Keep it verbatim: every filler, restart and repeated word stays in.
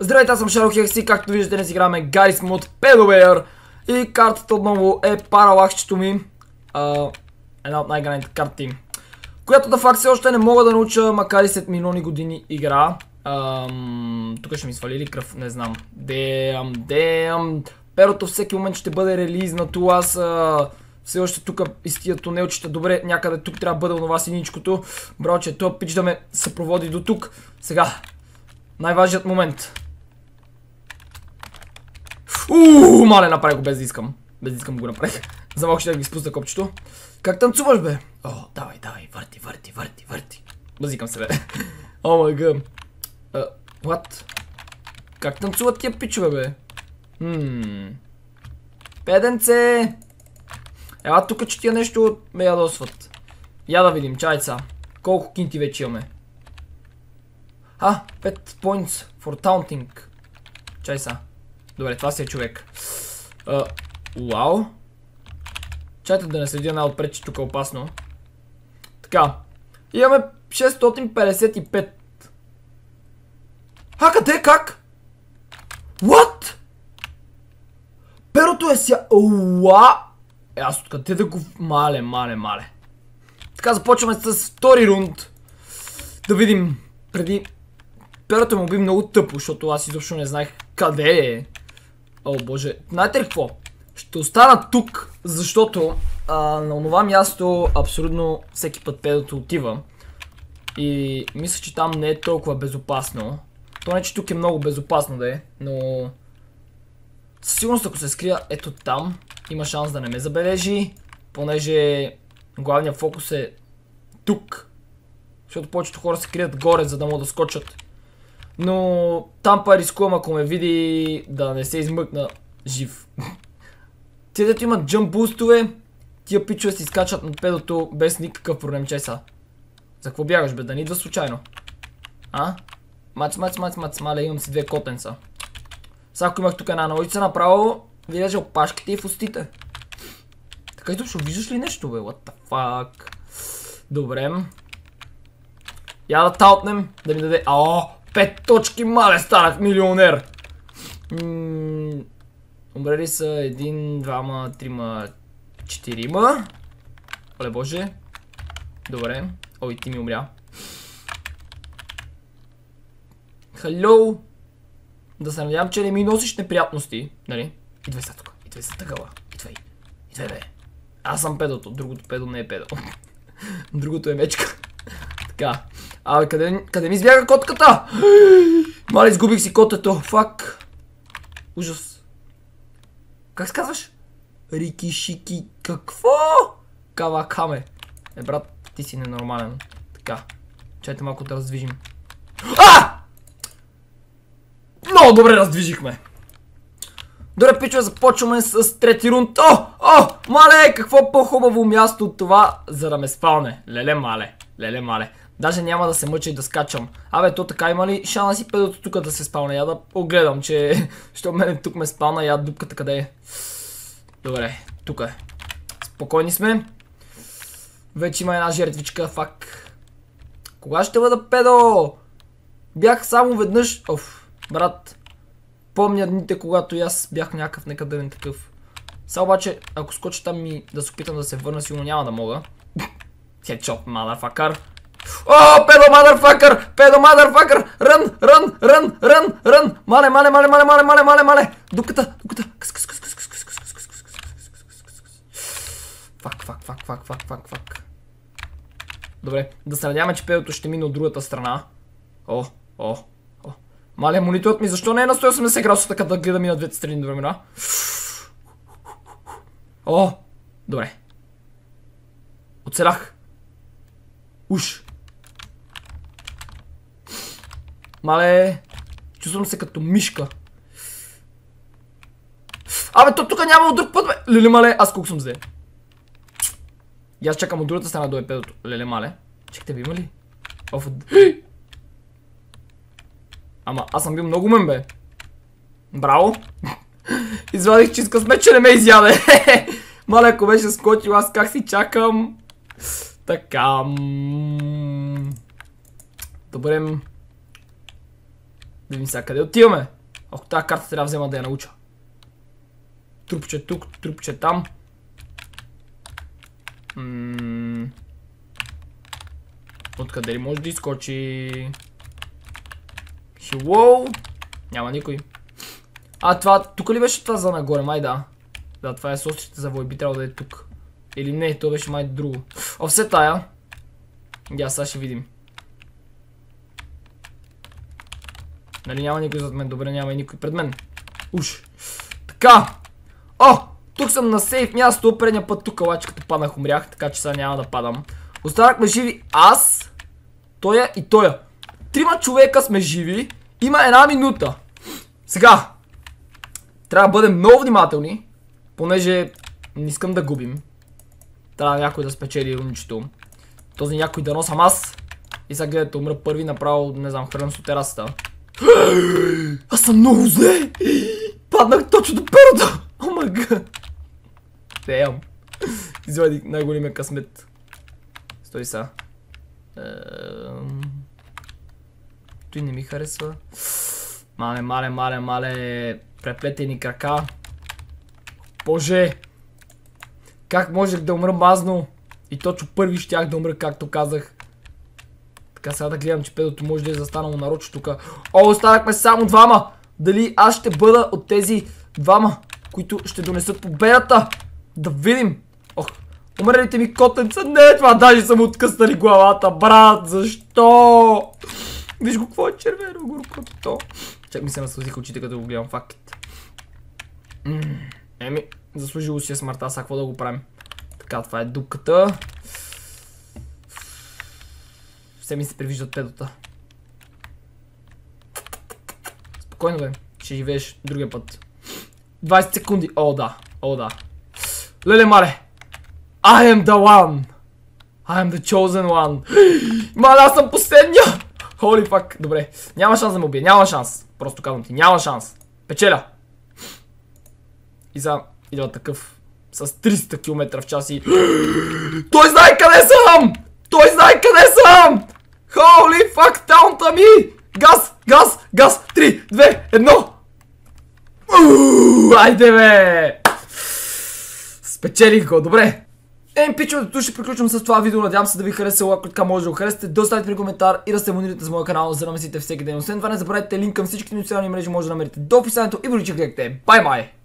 Здравейте, аз съм Шарлок и както виждате днес играме Garry's Mod Pedowear и картата отново е паралахчето ми. А, една от най-граните карти, която да факт все още не мога да науча, макар и след милиони години игра. Ам, тук ще ми свали ли кръв? Не знам. Дем, дем. Перото всеки момент ще бъде релизнато. Аз а, все още тук из тия тунелчета. Добре, някъде тук трябва да бъде онова синичкото. Браво, че този пич да ме съпроводи до тук. Сега, най-важният момент. Ууу, мале, направих го без да искам. Без да искам го направих. За малко ще да ги спусна копчето. Как танцуваш, бе? О, давай, давай, върти, върти, върти, върти. Базикам се, бе. О, май гъм. What? Как танцуват тия пичове, бе? Хмм. Педенце! Ела тук, че тия нещо ме ядосват. Я да видим, чайца. Колко кинти вече имаме? А, пет points for taunting. Чай са. Добре, това си е човек. Уау. Чайте да не следя най-отпред, че тук е опасно. Така. Имаме шестстотин петдесет и пет. А, къде? Как? What? Перото е ся... Уа! Е, аз откъде да го... Мале, мале, мале. Така, започваме с втори рунд. Да видим. Преди... Перото му би много тъпо, защото аз изобщо не знаех къде е. О, боже. Знаете ли какво? Ще остана тук, защото а, на това място абсолютно всеки път педото отива. И мисля, че там не е толкова безопасно. То не, че тук е много безопасно да е, но... Със сигурност, ако се скрия ето там, има шанс да не ме забележи, понеже главният фокус е тук. Защото повечето хора се крият горе, за да могат да скочат. Но там па рискувам, ако ме види, да не се измъкна жив. Те, дето имат джъмп бустове, тия пичове си скачат над педото без никакъв проблем. Чай са. За какво бягаш, бе? Да не идва случайно. А? Мац, мац, мац, мац, мале, имам си две котенца. Сега ако имах тук една ножица, направо виждаш опашките и в устите. Така и точно, виждаш ли нещо, бе? What the fuck? Добре. Я да таутнем, да ми даде... Ао! Пет точки, мале, станах милионер! Умре ли са един, двама, трима, четирима? Оле боже. Добре. О, и ти ми умря. Хало! Да се надявам, че не ми носиш неприятности, нали? Идвай са тук, идвай са тъгъла, идвай, идвай бе. Аз съм педото, другото педо не е педо. Другото е мечка. Така, абе къде, къде ми избяга котката? Мале, изгубих си котето, фак. Ужас. Как се казваш? Рики Шики, какво? Кавакаме. Е, брат, ти си ненормален. Така, чайте малко да раздвижим. А! Много добре раздвижихме. Добре, пичове, започваме с трети рунд. О, о, мале, какво по-хубаво място от това, за да ме спалне. Леле, мале, леле, мале. Даже няма да се мъча и да скачам. Абе, то така има ли шанс и педото тук да се спалне? Я да огледам, че що мене тук ме спална, я дупката къде е. Добре, тук е. Спокойни сме. Вече има една жертвичка, фак. Кога ще бъда педо? Бях само веднъж. Оф. Брат, помня дните, когато и аз бях някакъв некадърен такъв. Сега обаче, ако скоча там и да се опитам да се върна, сигурно няма да мога. Хедшот, мадърфакър. О, педо мадърфакър! Педо мадърфакър! Рън, рън, рън, рън, рън! Мале, мале, мале, мале, мале, мале, мале, мале! Дупката, дупката! Къс, къс, къс, къс, къс, къс, къс, къс, къс, къс, къс, къс, къс. Фак, фак, фак, фак, фак, фак, фак. Добре, да се надяваме, че педото ще мине от другата страна. О, о. Мале, мониторът ми защо не е на сто и осемдесет градуса, така да гледам и на двете страни до времена? О, добре. Оцелях. Уш. Мале, чувствам се като мишка. Абе, то тук няма от друг път, бе. Леле, мале, аз колко съм зле. И аз чакам от другата страна до епедото. Леле, мале. Чекайте, ви има ли? Оф, ама аз съм бил много умен, бе. Браво. Извадих чист късмет, че не ме изяде. Мале, ако беше скочил, аз как си чакам. Така. Добре. Да видим сега къде отиваме. Ако тази карта трябва да взема да я науча. Трупче тук, трупче там. Ммм... Откъде ли може да изкочи? Хилоу! Няма никой. А, това, тук ли беше това за нагоре? Май да. Да, това е с острите завои, би трябвало да е тук. Или не, то беше май друго. О, все тая. Я, сега ще видим. Нали няма никой зад мен? Добре, няма и никой пред мен. Уш. Така. О! Тук съм на сейф място. Предния път тук лачката паднах, умрях, така че сега няма да падам. Останахме живи аз, тоя и тоя. Трима човека сме живи. Има една минута. Сега. Трябва да бъдем много внимателни, понеже не искам да губим. Трябва някой да спечели руничето. Този някой да носам аз. И сега гледате, умра първи, направо, не знам, хвърлям с терасата. Аз съм много зле! Паднах точно до перото! О май гад! Деям. Извадих най-големия късмет. Стой сега. Той не ми харесва. Мале, мале, мале, мале. Преплетени крака. Боже! Как можех да умра мазно? И точно първи щях да умра, както казах. Така сега да гледам, че педото може да е застанало нарочно тук. О, останахме само двама! Дали аз ще бъда от тези двама, които ще донесат победата? Да видим! Ох, умрелите ми котенца! Не, това даже съм откъснали главата, брат! Защо? Виж го, какво е червено горкото. Чак ми се наслазиха очите, като го гледам, факт. Еми, заслужило си е смъртта, сега какво да го правим? Така, това е дупката. Все ми се привиждат педота. Спокойно бе, ще живееш другия път. двайсет секунди, о да, о да. Леле мале, I am the one. I am the chosen one. Мале, аз съм последния. Holy fuck, добре. Няма шанс да ме убие, няма шанс. Просто казвам ти, няма шанс. Печеля. И сега идва такъв с триста километра в час и... Той знае къде съм! Той знае къде съм! Holy fuck, таунта ми! Газ, газ, газ! три, две, едно! Айде бе! Спечелих го, добре! Ем, пичовете, тук ще приключвам с това видео. Надявам се да ви хареса, ако така може да го харесате. Да оставите при коментар и да се абонирате за моя канал, за да ме следите всеки ден. Освен това, не забравяйте, линк към всичките ми социални мрежи може да намерите до описанието и бъдете гледате. Бай-бай!